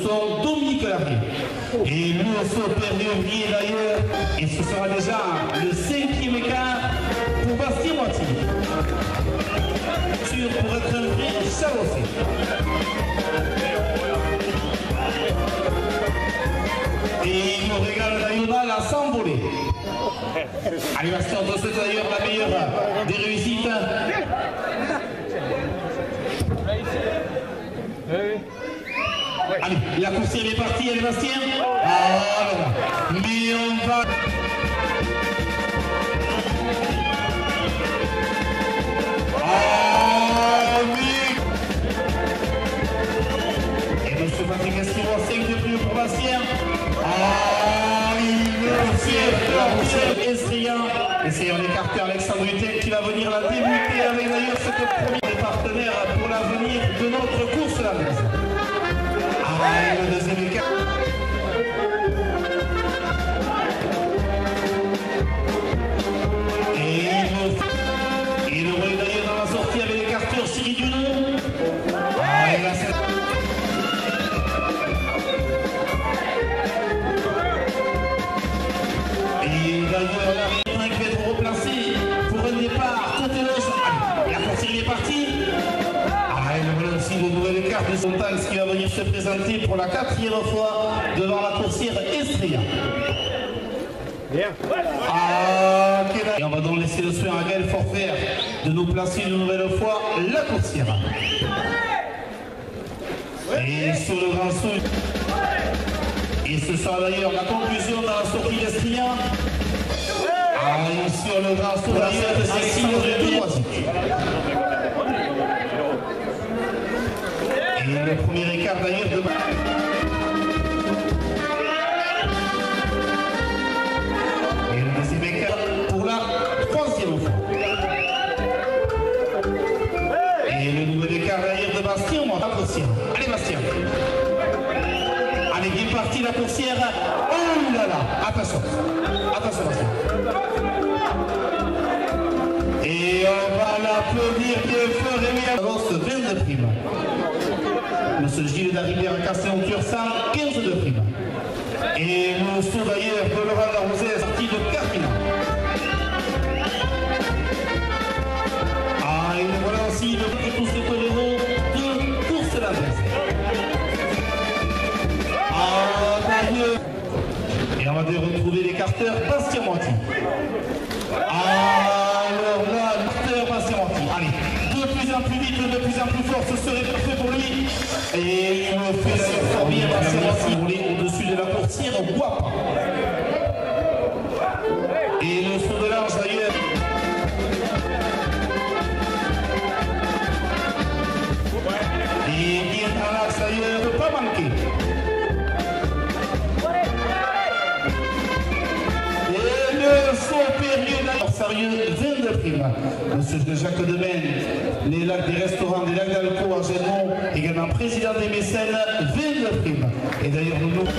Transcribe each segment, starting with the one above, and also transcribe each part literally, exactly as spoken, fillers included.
sont Dominique Larry. Et le saut perdurier d'ailleurs, et ce sera déjà le cinquième écart pour Bastien Moiti. Sûr pour être un vrai chalossé. Et il nous régale d'ailleurs à s'envoler. Allez Bastien, on te souhaite d'ailleurs la meilleure des réussites. Allez, la coursière est partie, allez Bastien. Ah, voilà. Mais on va... Ah, oui. Et monsieur Patrick Esquimau, cinq de plus pour Bastien. Ah, il le fait, essayant. Essayant d'écarter Alexandre Hutel qui va venir la débuter avec d'ailleurs cette première partenaire pour l'avenir de notre course la maison. Ah, le deuxième écart. Et il, il aurait d'ailleurs dans la sortie avec l'écarteur Cyril Dunon. Ah, et là c'est... Et d'ailleurs la qui va être replacée pour un départ tout éloge. Allez, la coursière est partie. Ah, et le voilà aussi le nouvel écart de Sontax qui va venir se présenter pour la quatrième fois devant la coursière Estrella. Bien. Ah, okay. Et on va donc laisser le soin à Gaël Forfert de nous placer une nouvelle fois la coursière. Et sur le grand saut. Et ce sera d'ailleurs la conclusion dans la sortie d'Estrella. Ah, et sur le grand saut d'ailleurs de Alexandre Dunoisic. Et le premier écart d'ailleurs de... Et le deuxième écart pour la troisième fois. Et le nouvel écart d'ailleurs de Bastien, on va la coursière. Allez Bastien. Allez, bien parti la coursière. Oh là là, attention. Attention Bastien. Et on va l'applaudir bien fort et bien. Avance vingt de primes. Monsieur Gilles d'arriver à Castelon-Tursan, quinze de primes. Et le saut d'ailleurs de Laurent Larosé est sorti de Carmina. Ah, et voilà aussi le petit pouce de Torero de course la veste. Ah, d'ailleurs. Et on va retrouver l'écarteur Bastien Moiti. Ah, alors là, l'écarteur Bastien Moiti. Allez. De plus en plus vite, de plus en plus fort, ce serait parfait pour lui. Et il me fait fort bien Bastien Moiti. Rouler au-dessus de la coursière, on voit pas. Et le saut de l'ange d'ailleurs. Et bien dans l'axe d'ailleurs, ne pas manquer. Et le saut périlleux d'ailleurs, sérieux, vingt de primes. Monsieur Jacques Demaine, les lacs des restaurants, des lacs d'Alco à Génon, également président des mécènes, vingt de primes. Et d'ailleurs, nous nous...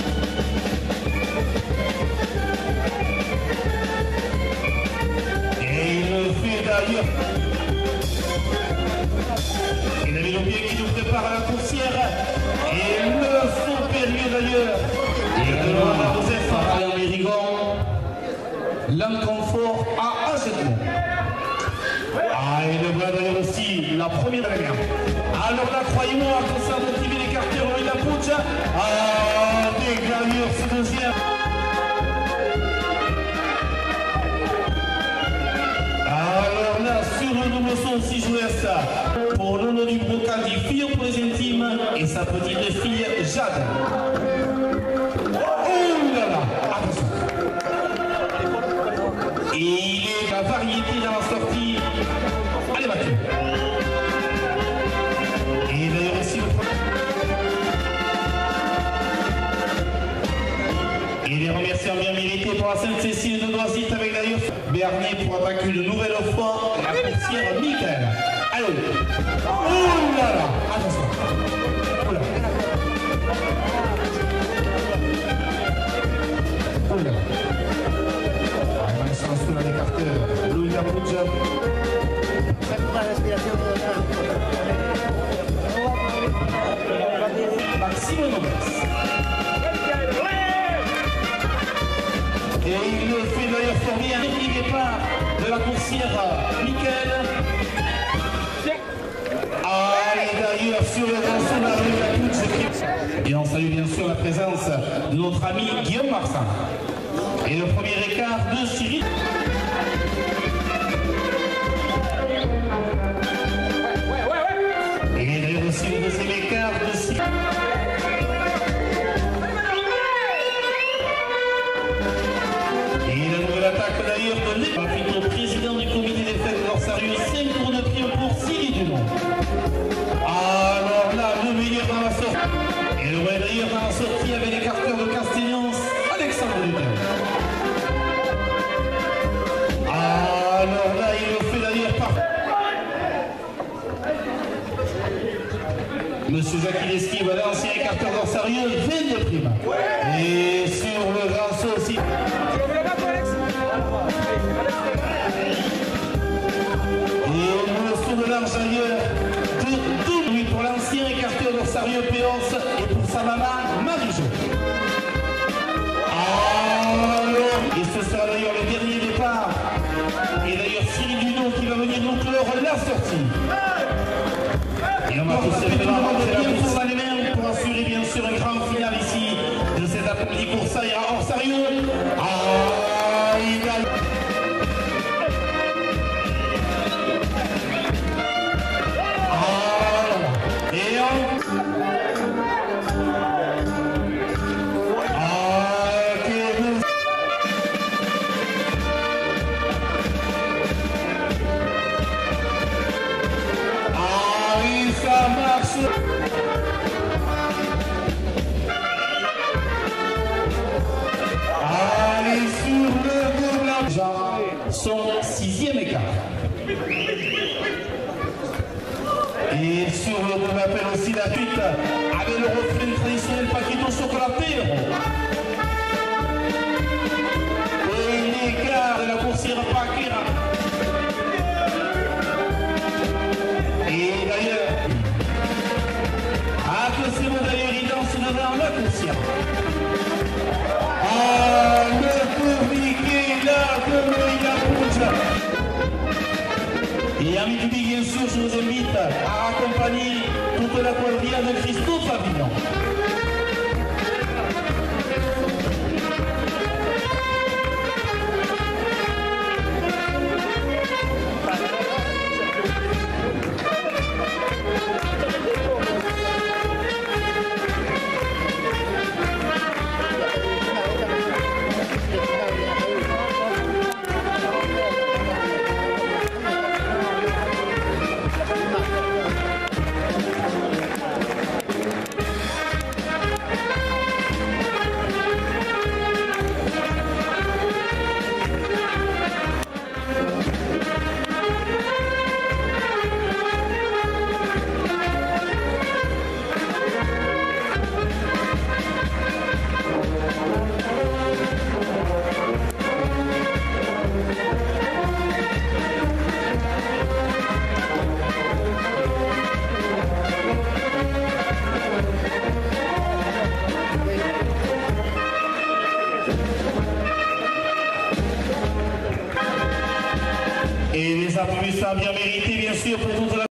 Et il le fait d'ailleurs. Il avait le pied qui nous prépare à la coursière. Et le saut périlleux d'ailleurs. Et de loin la Rosette à Mérigon. L'Inconfort à Ageton. Ah, et le bras d'ailleurs aussi, la première de la guerre. Alors là, croyez-moi, que ça motive l'écarteur de la Poucha. Ah, des gagneurs, ce deuxième. Alors là, sur le nouveau son, si je jouais ça, pour le nom du Brocadi, fille pour les intimes, et sa petite fille, Jade. Oh là là, attention. Et il est la variété dans la sortie. Allez, Mathieu. Et d'ailleurs ici le et les remerciements bien mérités pour la Sainte-Cécile de Noisette avec d'ailleurs Bernier pour attaquer une nouvelle fois la coursière Michael. Allez. Oh là là. Attention. Oh là. Oh là. Sous la l'écarteur, Louis Lapoucha. Maxime Nobres. fort bien. Dernier départ de la coursière Mickaël. Ah, et d'ailleurs, sur le rançon de la rue Latouche. Et on salue bien sûr la présence de notre ami Guillaume Marsan. Et le premier écart de Cyril. Et d'ailleurs aussi le deuxième écart de Cyril. Et la nouvelle attaque d'ailleurs de l'État, au président du comité des fêtes de l'Orsarieux, cinq tours de prix pour Cyril Dumont. Alors là, le meilleur dans la sortie. Et le meilleur dans la sortie avec l'écarteur de Castellance, Alexandre Dutel. Alors là, il le fait d'ailleurs par... Monsieur Jacques Lesquive, l'ancien écarteur d'Orsarieux, vingt-deux primes. Et sur le grand saut aussi. Et le saut de l'arche ailleurs, de tout lui pour l'ancien écarteur d'Orsarieux Péance et pour sa maman Marie-Jo. Alors, et ce sera d'ailleurs le dernier départ. Et d'ailleurs Cyril Dumont qui va venir nous clore la sortie. Et on va tous évidemment rentrer la course dans les mains pour assurer bien sûr un grand final ici de cet après-midi course à Orsarieux. Ah, il a... Ah, et on... Ah, que nous... Ah, oui, ça marche. Allez, sur le double Jean, son sixième écart. Et sur le double appel aussi la suite avec le refrain traditionnel Paquito Chocolatero. Et l'écart de la coursière Paquera. Et d'ailleurs, attention d'ailleurs, il danse devant la coursière. Ah, le tourniquet là, comme il approche. Et amis du Big, bien sûr, je vous invite à accompagner toute la quadrilla de Christophe Avignon. Et les applaudissements bien mérités, bien sûr, pour toute la